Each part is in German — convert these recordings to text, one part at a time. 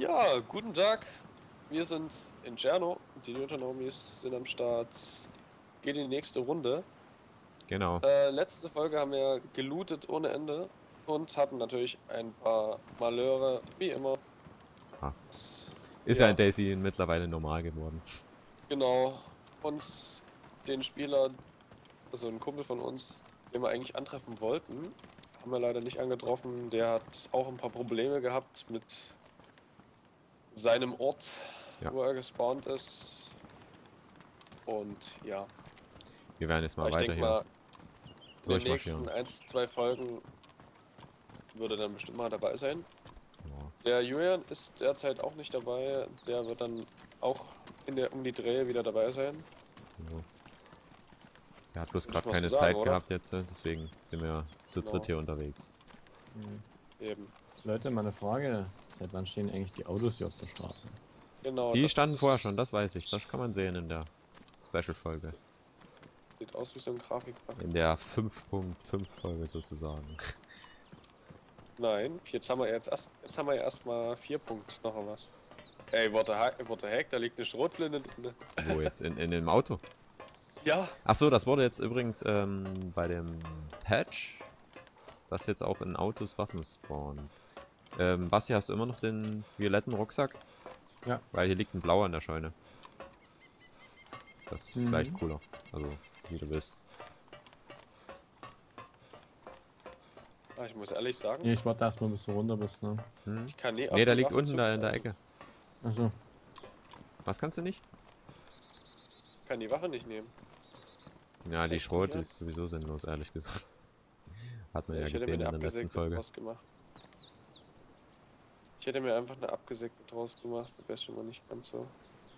Ja, guten Tag. Wir sind in Tscherno. Die Newtonomies sind am Start. Geht in die nächste Runde. Genau. Letzte Folge haben wir gelootet ohne Ende und hatten natürlich ein paar Malheure, wie immer. Ah. Das- Ist ja in Daisy mittlerweile normal geworden. Genau. Und den Spieler, also ein Kumpel von uns, den wir eigentlich antreffen wollten, haben wir leider nicht angetroffen. Der hat auch ein paar Probleme gehabt mit seinem Ort, Ja. wo er gespawnt ist. Und ja. Wir werden jetzt mal Aber ich weiter denke hier mal, in den durchmarschieren. nächsten 1, 2 Folgen würde dann bestimmt mal dabei sein. Ja. Der Julian ist derzeit auch nicht dabei. Der wird dann auch um die Dreh wieder dabei sein. So. Er hat bloß Würde ich gerade mal so keine sagen, Zeit oder? gehabt jetzt, deswegen sind wir zu Genau. dritt hier unterwegs. Eben. Leute, meine Frage. Seit wann stehen eigentlich die Autos hier auf der Straße? Genau, Die das standen vorher ist, schon, das weiß ich. Das kann man sehen in der Special-Folge. sieht aus wie so ein Grafikpack. In der 5.5 Folge sozusagen. Nein, jetzt haben wir ja erstmal 4 Punkt noch was. Ey, what the heck, da liegt eine Schrotflinte drin. Wo jetzt? In dem Auto? Ja. Achso, das wurde jetzt übrigens bei dem Patch, dass jetzt auch in Autos Waffen spawnen. Basti, hast du immer noch den violetten Rucksack? Ja. Weil hier liegt ein blauer in der Scheune. Das ist vielleicht cooler. Also, wie du willst. Ah, ich muss ehrlich sagen, Ja, ich warte erstmal, bis du runter bist, ne? Hm? ich kann nie auf Ne, der die liegt Waffe unten da in der zugreifen. Ecke. Achso. Was kannst du nicht? Ich kann die Waffe nicht nehmen. Ja, die Echt, Schrot ja? ist sowieso sinnlos, ehrlich gesagt. Hat man Ja, ja ich hätte mir gesehen in eine der letzten abgesägte Folge. draus gemacht. Ich hätte mir einfach eine abgesägte draus gemacht, wäre schon mal nicht ganz so.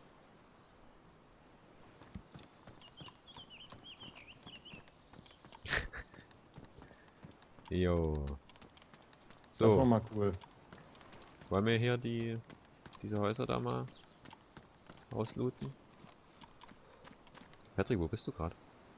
Jo. Das war So, mal cool. wollen wir hier diese Häuser da mal auslooten? Patrick, wo bist du gerade?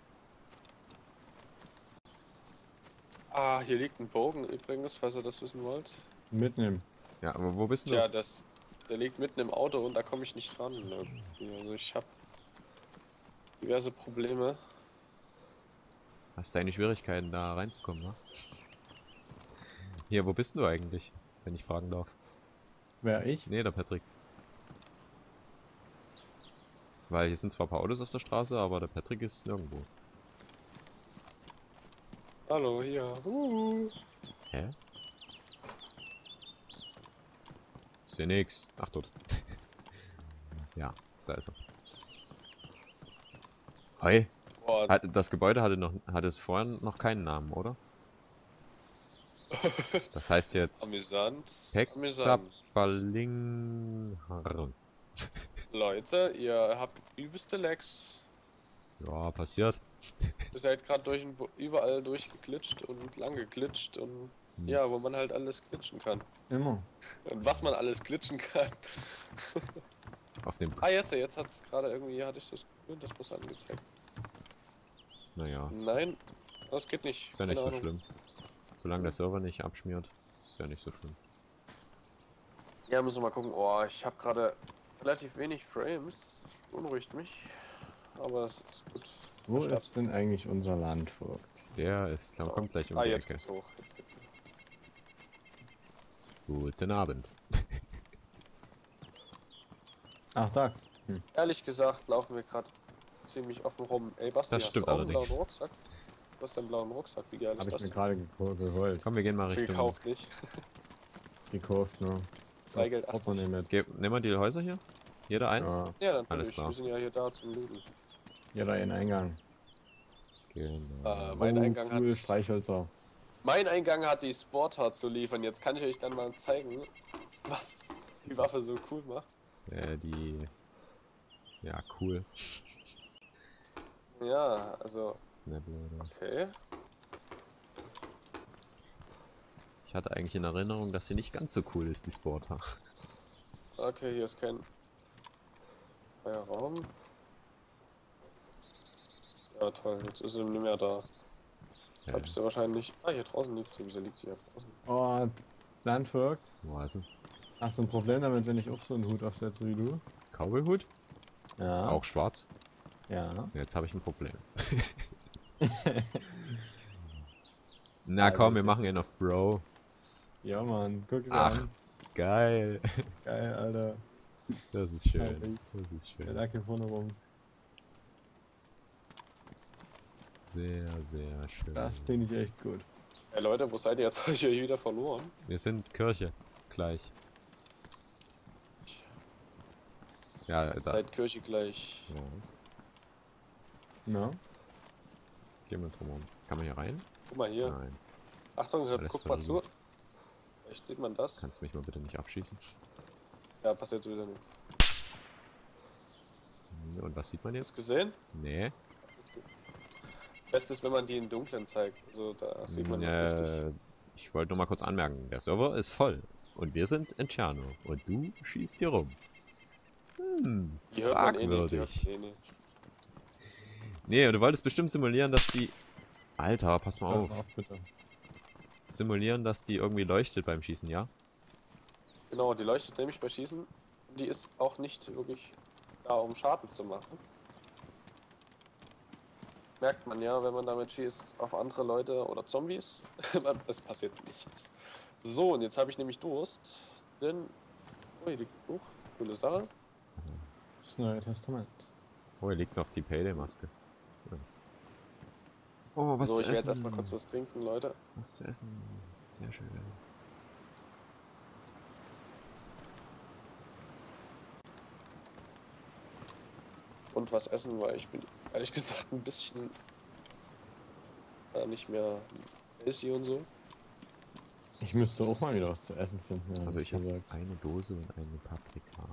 Ah, hier liegt ein Bogen übrigens, falls ihr das wissen wollt. Mitnehmen. Ja, aber wo bist du? Tja, der liegt mitten im Auto und da komme ich nicht ran. Irgendwie. Also ich habe diverse Probleme. Hast deine Schwierigkeiten da reinzukommen, ne? Hier, wo bist du eigentlich? Wenn ich fragen darf. Wer ich? Nee, der Patrick. Weil hier sind zwar ein paar Autos auf der Straße, aber der Patrick ist nirgendwo. Hallo, hier. Hä? Ist nix. Ach, dort. Ja, da ist er. Hi. Boah, Das Gebäude hatte es vorher noch keinen Namen, oder? Das heißt jetzt amüsant. Pekka Balingharn. Leute, ihr habt übelste Lags. Ja, passiert. Ihr seid gerade überall durchgeglitscht und lang geglitscht und ja, wo man halt alles glitschen kann. Immer. Und was man alles glitschen kann. Auf dem. Ah, jetzt hat es gerade irgendwie, hatte ich das Gefühl, das muss angezeigt. Naja, Nein, das geht nicht. ist ja nicht Keine so Ahnung. schlimm. Solange der Server nicht abschmiert, ist ja nicht so schlimm. Ja, müssen wir mal gucken. Oh, ich habe gerade relativ wenig Frames. Das beunruhigt mich. Aber es ist gut. Wo Stadt. ist denn eigentlich unser Landvogt? Der ist, kommt gleich um Ah, die jetzt Ecke. geht's hoch. Jetzt geht's hoch. Guten Abend. Ach, da. Ehrlich gesagt laufen wir gerade ziemlich offen rum. Ey, Basti, Das hast stimmt du auch einen allerdings. blauen Rucksack? Du hast einen blauen Rucksack. Wie geil Hab ist ich das mir denn? gerade geholt. Komm, wir gehen mal Hast du Richtung. gekauft, nicht? Gekauft, ne? Freigeld Portemonnaie 80. mit. Nehmen wir die Häuser hier? Jeder eins? Ja, Ja, Alles natürlich. klar. Wir sind ja hier da zum Looten. jeder einen Eingang. Genau. Mein Oh, Eingang cool, hat... Streichhölzer. Mein Eingang hat die Sporthard zu liefern. Jetzt kann ich euch dann mal zeigen, was die Waffe so cool macht. Ja, cool. Ja, also... Snaploader. Okay. Ich hatte eigentlich in Erinnerung, dass sie nicht ganz so cool ist, die Sporter. Okay, hier ist kein freier Raum. Ja, toll. Jetzt ist sie nicht mehr da. Jetzt hab ich sie wahrscheinlich... Ah, hier draußen liegt sie. Wieso liegt sie hier draußen? Oh, Landvogt. Wo ist sie? Hast du ein Problem damit, wenn ich auch so einen Hut aufsetze wie du? Cowboy-Hut? Ja. Auch schwarz? Ja. Jetzt habe ich ein Problem. Na Also komm, wir ist machen jetzt. ihn auf Bro. Ja, Mann, guck dir Ach, an. geil. Geil, Alter. Das ist schön. Herrlich. Das ist Der schön. lag hier vorne rum. Sehr, sehr schön. Das finde ich echt gut. Hey Leute, wo seid ihr jetzt? Habe ich euch wieder verloren? Wir sind Kirche. Gleich. Ja, da. Seid Kirche gleich. Ja. Na? Gehen wir drum rum. Kann man hier rein? Guck mal hier. Nein. Achtung, Alles guck mal zu. verriegelt. Vielleicht sieht man das. Kannst du mich mal bitte nicht abschießen? Ja, passiert sowieso nicht. Und was sieht man Hast jetzt? du gesehen? Nee. Best ist, wenn man die im Dunkeln zeigt. Also da sieht man das richtig. Ich wollte nur mal kurz anmerken, der Server ist voll. Und wir sind in Tscherno. Und du schießt hier rum. Die hört man eh nicht. fragwürdig. Nee. Nee, du wolltest bestimmt simulieren, dass die... Alter, pass mal auf. Hör auf, bitte. Simulieren, dass die irgendwie leuchtet beim Schießen, ja? Genau, die leuchtet nämlich bei Schießen. Die ist auch nicht wirklich da, um Schaden zu machen. Merkt man ja, wenn man damit schießt auf andere Leute oder Zombies. Es passiert nichts. So, und jetzt habe ich nämlich Durst. Denn... Oh, hier liegt ein Buch. Coole Sache. Das Neue Testament. Oh, hier liegt noch die Payday-Maske. Ja. Oh, was So, zu ich werde jetzt essen. erstmal kurz was trinken, Leute. Was zu essen. Sehr schön. Und was essen, weil ich bin ehrlich gesagt ein bisschen nicht mehr healthy und so. Ich müsste auch mal wieder was zu essen finden. Ja, Also ich habe gesagt. eine Dose und eine Paprika.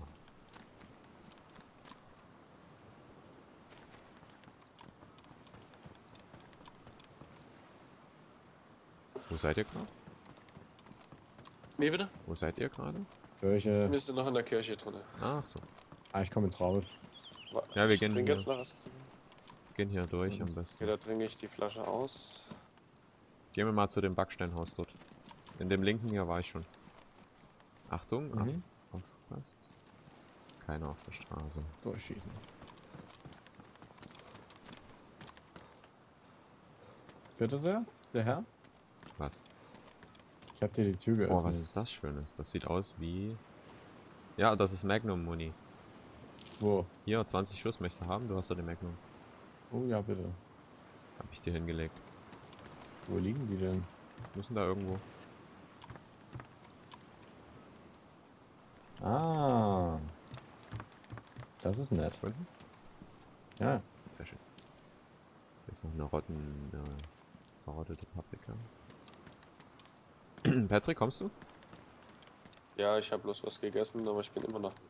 Wo seid ihr gerade? Nee, bitte? Wo seid ihr gerade? Kirche. Wir sind noch in der Kirche drin. Ach so. Ah, ich komme jetzt raus. Ja, wir Ich gehen trinke hier. jetzt noch was. Gehen hier durch am Okay, besten. da trinke ich die Flasche aus. Gehen wir mal zu dem Backsteinhaus dort. In dem linken hier war ich schon. Achtung, Mhm. aufpasst. Keiner auf der Straße. Durchschießen. Bitte sehr, der Herr? Was? Ich hab dir die Tür geöffnet. Oh, was ist das Schönes? Das sieht aus wie... Ja, das ist Magnum Muni. Wo? Hier, 20 Schuss möchtest du haben? Du hast doch den Magnum. Oh ja, bitte. Hab ich dir hingelegt. Wo liegen die denn? Müssen da irgendwo. Ah. Das ist nett. Gefunden? Ja. Sehr schön. Hier ist noch eine verrottete Paprika. Patrick, kommst du? Ja, ich habe bloß was gegessen, aber ich bin immer noch.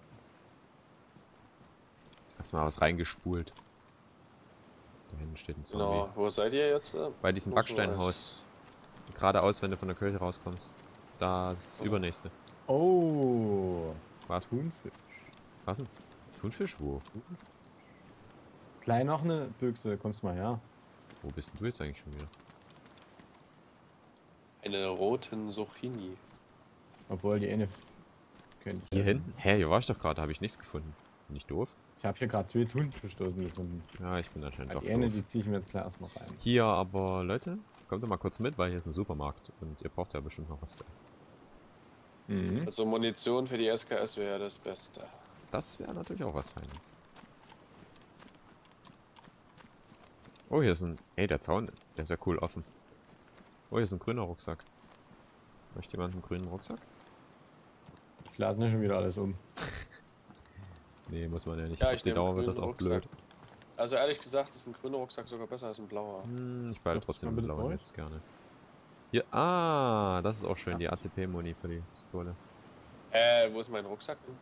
Hast mal was reingespult. Da hinten steht ein Zombie. Genau, wo seid ihr jetzt? Bei diesem Nur so Backsteinhaus. als- Geradeaus, wenn du von der Kirche rauskommst. Das Oh. übernächste. Oh. Was? Thunfisch. Was denn? Thunfisch? Wo? Klein noch eine Büchse, kommst mal her. Wo bist denn du jetzt eigentlich schon wieder? Eine roten Zucchini. Obwohl die eine könnte ich Hier essen. hinten? Hä, hier war ich doch gerade, habe ich nichts gefunden. Bin ich doof? Ich habe hier gerade 2 Thunfischdosen gefunden. Ja, ich bin anscheinend doch Die eine, doof. die ziehe ich mir jetzt gleich erstmal rein. Hier aber, Leute, kommt doch mal kurz mit, weil hier ist ein Supermarkt und ihr braucht ja bestimmt noch was zu essen. Mhm. Also Munition für die SKS wäre das Beste. Das wäre natürlich auch was Feines. Oh, hier ist ein... Ey, der Zaun, der ist ja cool offen. Oh, hier ist ein grüner Rucksack. Möchte jemand einen grünen Rucksack? Ich lade nicht schon wieder alles um. Nee, muss man ja nicht. Ja, Auf ich die nehme Dauer wird grünen das auch Rucksack. blöd. Also ehrlich gesagt ist ein grüner Rucksack sogar besser als ein blauer. Ich behalte Darf ich trotzdem mal den bitte blauen durch? jetzt gerne. Hier, das ist auch schön, die ACP-Muni für die Pistole. Wo ist mein Rucksack hin?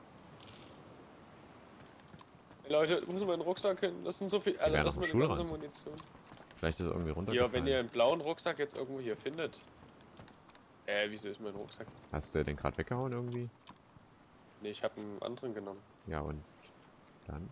Hey Leute, wo ist mein Rucksack hin? Das sind so viel. Also wären das auf mit dem der ganzen Schulranzen. Munition. Vielleicht ist er irgendwie runtergefallen. Ja, wenn ihr einen blauen Rucksack jetzt irgendwo hier findet. Wieso ist mein Rucksack? Hast du den gerade weggehauen irgendwie? Ne, ich habe einen anderen genommen. Ja, und dann?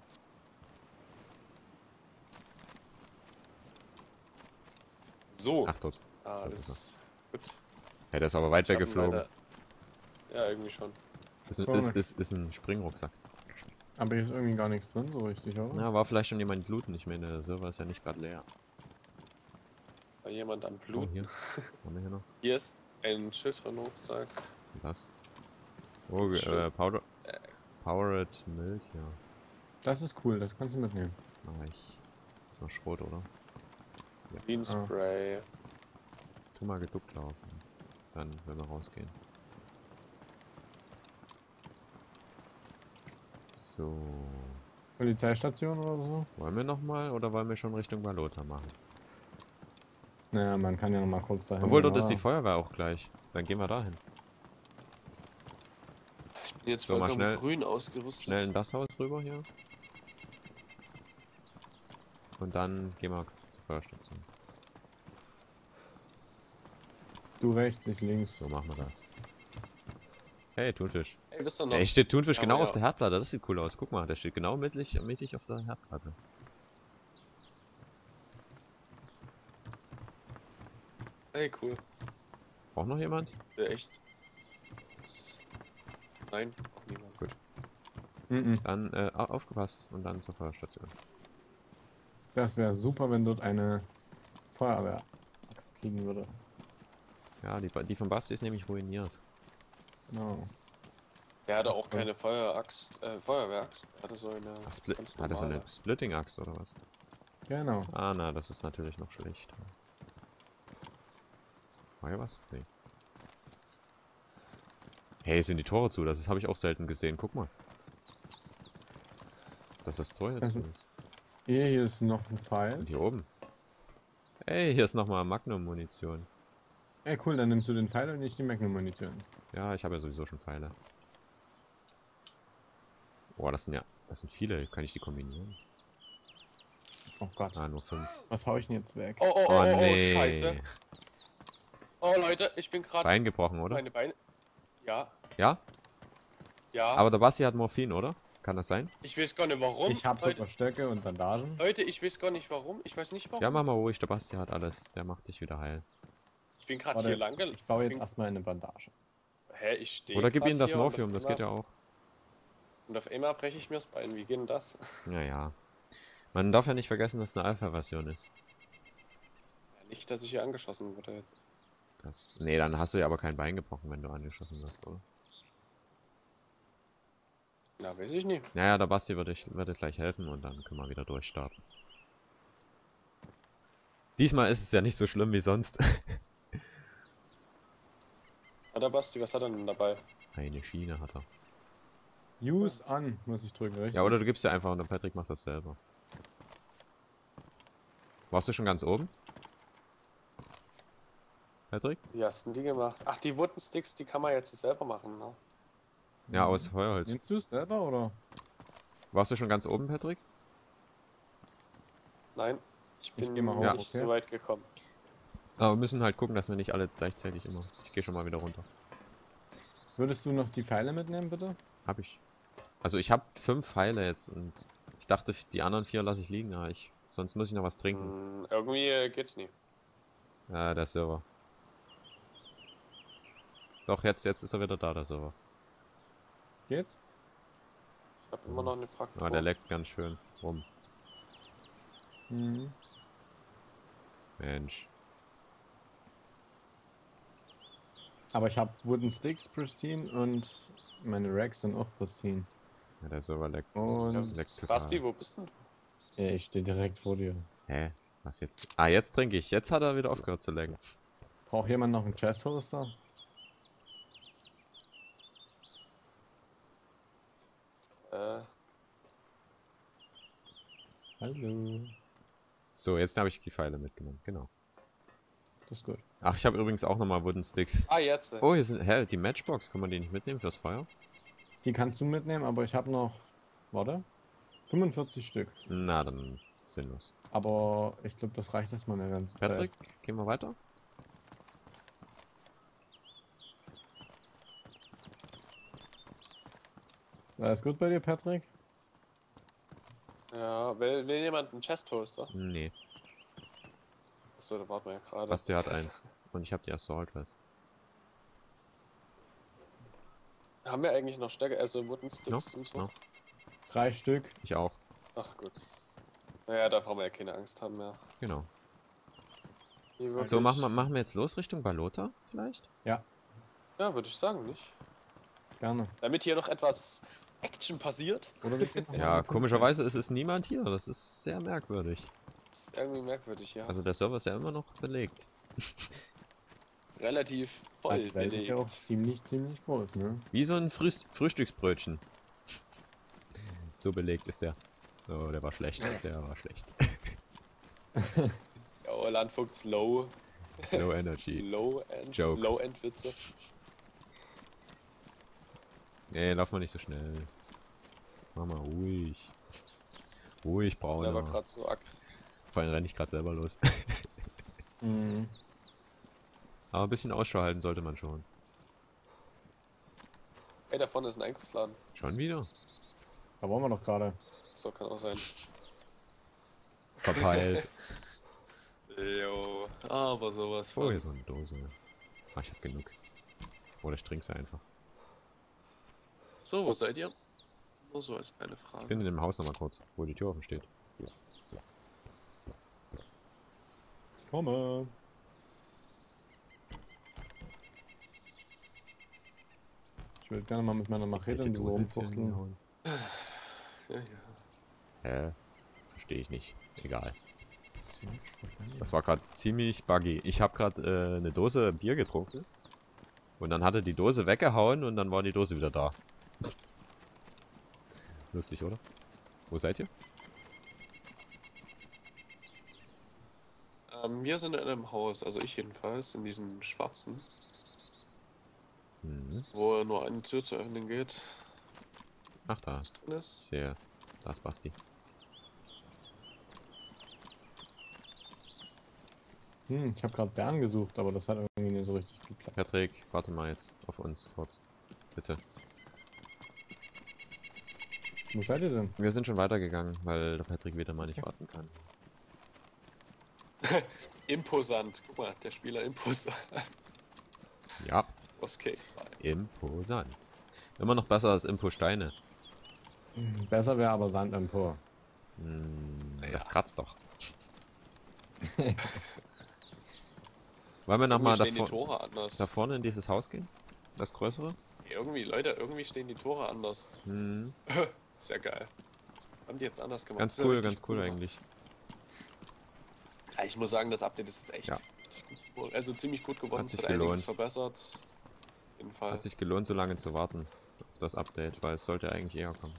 So. Ach, dort. Ah, das das ist ist gut. Ja, der ist aber weit Ich hab ihn weggeflogen. leider- Ja, irgendwie schon. Komisch. Ist ein Springrucksack. Aber hier ist irgendwie gar nichts drin, so richtig, oder? Ja, war vielleicht schon jemand looten. Ich meine, der Server ist ja nicht gerade leer. War jemand am Oh, Blut? hier. Haben wir hier noch? Hier ist ein Schild drin, Rucksack. Was ist denn das? Oh, Schild. Powered Milk, ja. Das ist cool, das kannst du mitnehmen. Mach ich. Ist noch Schrot, oder? Clean Spray. Tu mal geduckt laufen. Dann, wenn wir rausgehen. So. Polizeistation oder so? Wollen wir nochmal oder wollen wir schon Richtung Balota machen? Naja, man kann ja noch mal kurz dahin. Obwohl, gehen, dort ist die oder? Feuerwehr auch gleich. Dann gehen wir dahin. Ich bin jetzt So, mal vollkommen schnell- grün ausgerüstet. Schnell in das Haus rüber hier. Und dann gehen wir zur Feuerstation. Du rechts, ich links. So machen wir das. Hey, Thunfisch. Ey, wisst ihr noch? Ey, steht Thunfisch Ja, genau aber auf der Herdplatte. Das sieht cool aus. Guck mal, der steht genau mittig auf der Herdplatte. Ey, cool. Braucht noch jemand? Echt. Nein, auch niemand. Gut. Mhm. Dann aufgepasst und dann zur Feuerstation. Das wäre super, wenn dort eine Feuerwehr liegen würde. Ja, die von Basti ist nämlich ruiniert. Genau. Der hatte auch keine Feueraxt, Feuerwehraxt. Er hatte so eine ganz Hat er so eine normale. Splitting-Axt oder was? Genau. Ah, na, das ist natürlich noch schlecht. War hier was? Nee. Hey, sind die Tore zu? Das habe ich auch selten gesehen. Guck mal. Dass das Tor jetzt Also- zu ist. Hier ist noch ein Pfeil. Und hier oben. Ey, hier ist nochmal Magnum-Munition. Ey, cool, dann nimmst du den Pfeil und nicht die Magnum-Munition. Ja, ich habe ja sowieso schon Pfeile. Boah, das sind viele. Kann ich die kombinieren? Oh Gott. Ah, nur 5. Was hau ich denn jetzt weg? Oh, oh, oh, Oh, oh, nee. scheiße. Oh, Leute, ich bin gerade Bein gebrochen, oder? meine Beine. Ja, Ja? ja. Aber der Basti hat Morphin, oder? Kann das sein? Ich weiß gar nicht warum. Ich hab Leute, sogar Stöcke und Bandagen. Leute, ich weiß gar nicht warum. Ich weiß nicht warum. Ja, mach mal ruhig. Der Basti hat alles. Der macht dich wieder heil. Ich bin gerade Warte, hier lang ich baue jetzt bin- erstmal eine Bandage. Hä, ich stehe. Oder gib ihm das Morphium. Das geht ja auch. Und auf einmal breche ich mir das Bein. Wie geht denn das? Naja. Man darf ja nicht vergessen, dass es eine Alpha-Version ist. Nicht, dass ich hier angeschossen wurde jetzt. Nee, dann hast du ja aber kein Bein gebrochen, wenn du angeschossen wirst, oder? Na, weiß ich nicht. Naja, der Basti würde dir gleich helfen und dann können wir wieder durchstarten. Diesmal ist es ja nicht so schlimm wie sonst. Hat der Basti, was hat er denn dabei? Eine Schiene hat er. Use an, muss ich drücken, richtig? Ja, oder du gibst dir einfach und der Patrick macht das selber. Warst du schon ganz oben? Patrick? Wie hast denn die gemacht? Ach, die Wooden-Sticks, die kann man jetzt selber machen, ne? Ja, aus Feuerholz. Nimmst du es selber, oder? Warst du schon ganz oben, Patrick? Nein, ich bin geh mal hoch, nicht okay? so weit gekommen. Aber wir müssen halt gucken, dass wir nicht alle gleichzeitig immer... Ich gehe schon mal wieder runter. Würdest du noch die Pfeile mitnehmen, bitte? Hab ich. Also ich habe 5 Pfeile jetzt und ich dachte, die anderen 4 lasse ich liegen, aber sonst muss ich noch was trinken. Irgendwie geht's nie. Ja, der Server. Doch, jetzt ist er wieder da, der Server. Geht's? Ich habe immer noch eine Fraktur. Ah, der leckt ganz schön rum. Mhm. Mensch. Aber ich habe Wooden Sticks pristine und meine Racks sind auch pristine. Ja, der Server leckt. Und Leckt total. Basti, wo bist denn du? ich stehe direkt vor dir. Hä? Was jetzt? Ah, jetzt trinke ich. Jetzt hat er wieder aufgehört zu lecken. Braucht jemand noch einen Chest Holster? Hallo. So, jetzt habe ich die Pfeile mitgenommen. Genau. Das ist gut. Ach, ich habe übrigens auch nochmal Wooden Sticks. Ah, jetzt. Oh, hier sind... Hä, die Matchbox. Kann man die nicht mitnehmen fürs Feuer? Die kannst du mitnehmen, aber ich habe noch, warte, 45 Stück. Na, dann sinnlos. Aber ich glaube, das reicht erstmal eine ganze Patrick, gehen wir weiter? Ist alles gut bei dir, Patrick? Ja, will jemand einen Chest-Toaster? Nee, Achso, da warten wir ja gerade. Basti hat eins. Und ich habe die Assault West. Haben wir eigentlich noch Stärke, also Wooden Sticks und so? No. 3 Stück. Ich auch. Ach gut. Naja, da brauchen wir ja keine Angst haben mehr. Genau. Nee, So, wirklich. machen wir jetzt los Richtung Balota vielleicht? Ja, Ja, würde ich sagen, nicht? gerne. Damit hier noch etwas Action passiert. Oder wir gehen noch mal Ja, mit dem komischerweise ist es niemand hier. Das ist sehr merkwürdig. Das ist irgendwie merkwürdig, ja. Also der Server ist ja immer noch belegt. Relativ Feld. voll Die Welt ist ja auch belegt. ziemlich groß, ne? Wie so ein Frühstücksbrötchen. So belegt ist der. Oh, der war schlecht. Der war schlecht. Ja, Landvogts Low. Low Energy. Joke. Low-End Witze. Nee, lauf mal nicht so schnell. Mach mal ruhig. Ruhig, Der war Brauner. gerade so aggro. Vor allem renne ich gerade selber los. Mhm. Aber ein bisschen Ausschau halten sollte man schon. Ey, da vorne ist ein Einkaufsladen. Schon wieder? Da wollen wir doch gerade. So kann auch sein. Verpeilt. Jo. Aber sowas Oh, von. hier ist noch eine Dose. Ah, ich hab genug. Oder ich trinke sie einfach. So, wo seid ihr? Nur so als kleine Ich Frage. bin in dem Haus nochmal kurz, wo die Tür offen steht. Komme. Ich würde gerne mal mit meiner Machete Welche ein bisschen Dose jetzt hier rumfuchteln. hingehauen? Ja, ja. Verstehe ich nicht. Egal. Das war gerade ziemlich buggy. Ich habe gerade eine Dose Bier getrunken. Und dann hatte die Dose weggehauen und dann war die Dose wieder da. Lustig, oder? Wo seid ihr? Wir sind in einem Haus, also ich jedenfalls, in diesem schwarzen, Mhm. wo nur eine Tür zu öffnen geht. Ach da. Was drin ist. Sehr. Da ist Basti. Ich habe gerade Bären gesucht, aber das hat irgendwie nicht so richtig geklappt. Patrick, warte mal jetzt auf uns kurz. Bitte. Wo seid ihr denn? Wir sind schon weitergegangen, weil der Patrick wieder mal nicht warten kann. Imposant. Guck mal, der Spieler imposant. Ja, Was Cake bei. imposant. Immer noch besser als Impo-Steine. Besser wäre aber Sand empor. Ja. Das kratzt doch. Wollen wir nochmal Irgendwie stehen die da Tore anders. vorne in dieses Haus gehen? Das größere? Irgendwie, Leute, irgendwie stehen die Tore anders. Hm, Sehr geil. Haben die jetzt anders gemacht? ganz Das ist ja cool, richtig ganz cool gemacht. eigentlich. Ja, ich muss sagen, das Update ist jetzt echt Ja. richtig gut geworden. Also ziemlich gut geworden. Hat Es sich wird einiges gelohnt. verbessert. Auf jeden Fall. Hat sich gelohnt, so lange zu warten auf das Update, weil es sollte eigentlich eher kommen.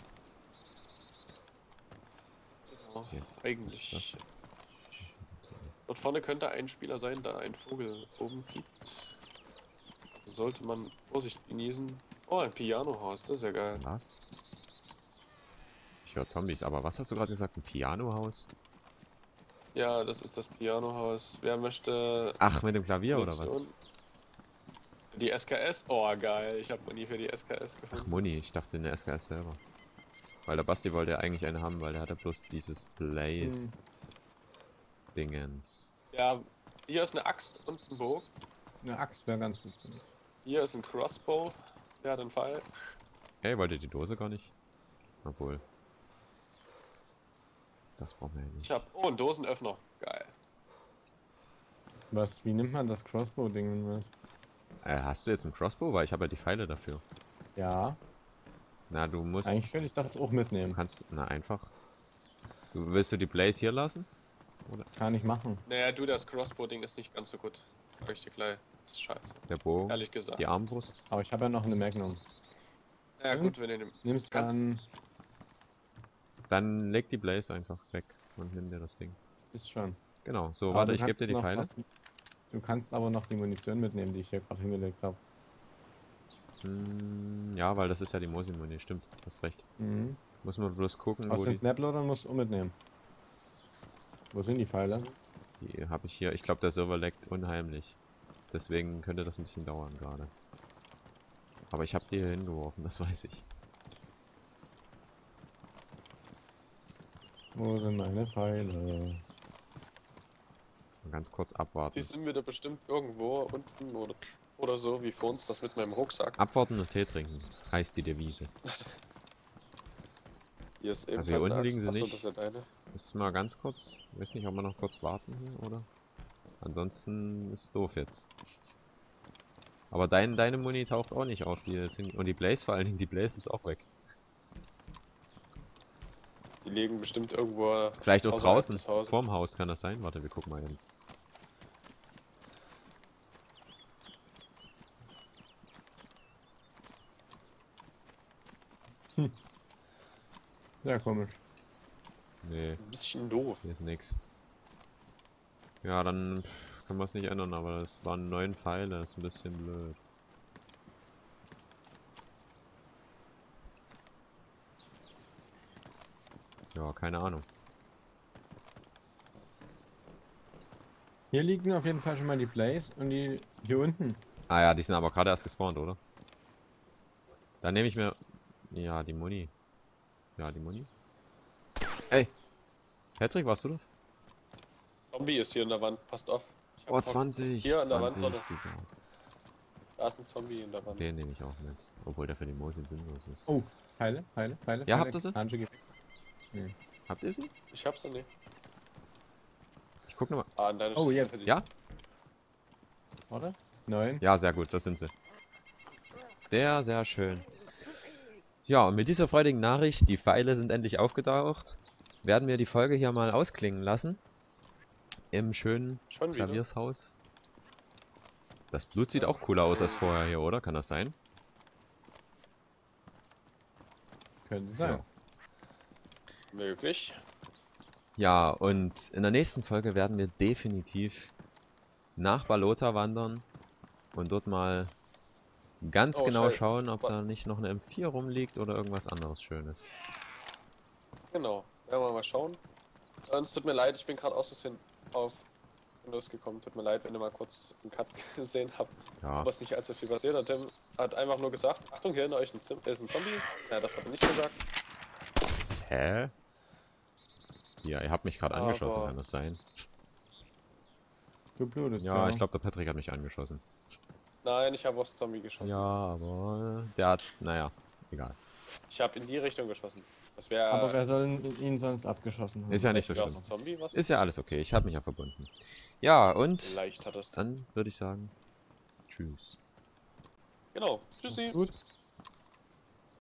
Genau. Yes. Eigentlich. Dort vorne könnte ein Spieler sein, da ein Vogel oben fliegt. Sollte man Vorsicht genießen. Oh, ein Pianohaus, das ist ja geil. Was? Ich höre Zombies, aber was hast du gerade gesagt? Ein Pianohaus? Ja, das ist das Pianohaus. Wer möchte Ach, mit dem Klavier oder was? Munition? Die SKS? Oh, geil. Ich habe nie für die SKS Ach, gefunden. Muni, ich dachte in der SKS selber. Weil der Basti wollte ja eigentlich eine haben, weil der hatte bloß dieses Blaze Dingens. Ja, hier ist eine Axt und ein Bogen. Eine Axt wäre ganz gut, finde ich. Hier ist ein Crossbow. Der hat einen Pfeil. Hey, wollte die Dose gar nicht? Obwohl. Das brauchen wir ja nicht. Ich habe einen Dosenöffner. Geil. Wie nimmt man das Crossbow-Ding mit? Hast du jetzt einen Crossbow? Weil ich habe ja die Pfeile dafür. Ja, Na, du musst... eigentlich könnte ich das auch Du mitnehmen. kannst... Na, einfach. Willst du die Blaze hier lassen? Kann ich machen. Naja, du, das Crossbow-Ding ist nicht ganz so gut. Sag ich dir gleich. Das ist scheiße. Der Bogen? Ehrlich gesagt. Die Armbrust? Aber ich habe ja noch eine Magnum. Ja, gut, wenn du den. Nimmst Kannst- dann... Dann leg die Blaze einfach weg und nimm dir das Ding. Ist schon. Genau, so, Aber warte, du ich gebe kannst dir die noch Pfeile. Du kannst aber noch die Munition mitnehmen, die ich hier gerade hingelegt habe. Ja, weil das ist ja die Mosi-Muni, stimmt, hast recht. Mhm. Muss man bloß gucken, Aus wo den die... Snaploadern musst du auch mitnehmen. Wo sind die Pfeile? Die habe ich hier. Ich glaube, der Server leckt unheimlich. Deswegen könnte das ein bisschen dauern gerade. Aber ich habe die hier hingeworfen, das weiß ich. Wo sind meine Pfeile? Mal ganz kurz abwarten. Die sind wieder bestimmt irgendwo unten oder oder so, wie für uns das mit meinem Rucksack. Abwarten und Tee trinken, heißt die Devise. Hier ist Also ebenfalls hier unten eine liegen Axt. sie Achso, nicht. das ist ja deine. Ist mal ganz kurz. Ich weiß nicht, ob wir noch kurz warten hier, oder? Ansonsten ist doof jetzt. Aber deine Muni taucht auch nicht auf. Und die Blaze vor allen Dingen, die Blaze ist auch weg. Die liegen bestimmt irgendwo Vielleicht auch außerhalb draußen, des Hauses. vorm Haus kann das sein? Warte, wir gucken mal eben. Sehr komisch. Nee, Ein bisschen doof. hier ist nix. Ja, dann können wir es nicht ändern, aber das waren 9 Pfeile, das ist ein bisschen blöd. Ja, keine Ahnung. Hier liegen auf jeden Fall schon mal die Blaze und die hier unten. Ah ja, die sind aber gerade erst gespawnt, oder? Dann nehme ich mir... Ja, die Muni. Ja, die Muni. Ey! Patrick, warst du das? Zombie ist hier in der Wand, passt auf. Ich hab Oh, vor- 20! Hier an der 20, Wand, oder? super. Da ist ein Zombie in der Wand. Den nehme ich auch mit. Obwohl der für die Mose sinnlos ist. Oh, Pfeile. Ja, habt ihr sie? Nee. Habt ihr sie? Ich hab's noch nicht. Ich guck nochmal. Ah, an deiner Oh, Schüssel jetzt. hätte ich- Ja? Oder? 9. Ja, sehr gut, das sind sie. Sehr, sehr schön. Ja, und mit dieser freudigen Nachricht, die Pfeile sind endlich aufgetaucht, werden wir die Folge hier mal ausklingen lassen. Im schönen Schon wieder? Klaviershaus. Das Blut sieht auch cooler aus als vorher hier, oder? Kann das sein? Könnte sein. Ja. Möglich. Ja, und in der nächsten Folge werden wir definitiv nach Balota wandern und dort mal ganz Oh, genau Schei- schauen, ob Wa- da nicht noch eine M4 rumliegt oder irgendwas anderes Schönes. Genau. Werden wir mal schauen. Es tut mir leid, ich bin gerade aus Versehen auf Windows gekommen. Tut mir leid, wenn ihr mal kurz einen Cut gesehen habt. Ja, Aber es ist nicht allzu viel passiert. Der Tim hat einfach nur gesagt, Achtung, hier hinter euch ist ein Zombie. Ja, das hat er nicht gesagt. hä? Ja, ihr habt mich gerade angeschossen, Aber- kann das sein? Du blutest. Ja, ich glaube, der Patrick hat mich angeschossen. Nein, ich habe aufs Zombie geschossen. Ja, aber der hat, naja, egal. Ich habe in die Richtung geschossen. Das Aber wäre wer soll ihn sonst abgeschossen haben? Ist ja nicht so das schlimm. Zombie was? Ist ja alles okay, ich habe mich ja verbunden. Ja, und Vielleicht hat es. dann würde ich sagen, tschüss. Genau. Tschüssi. Gut.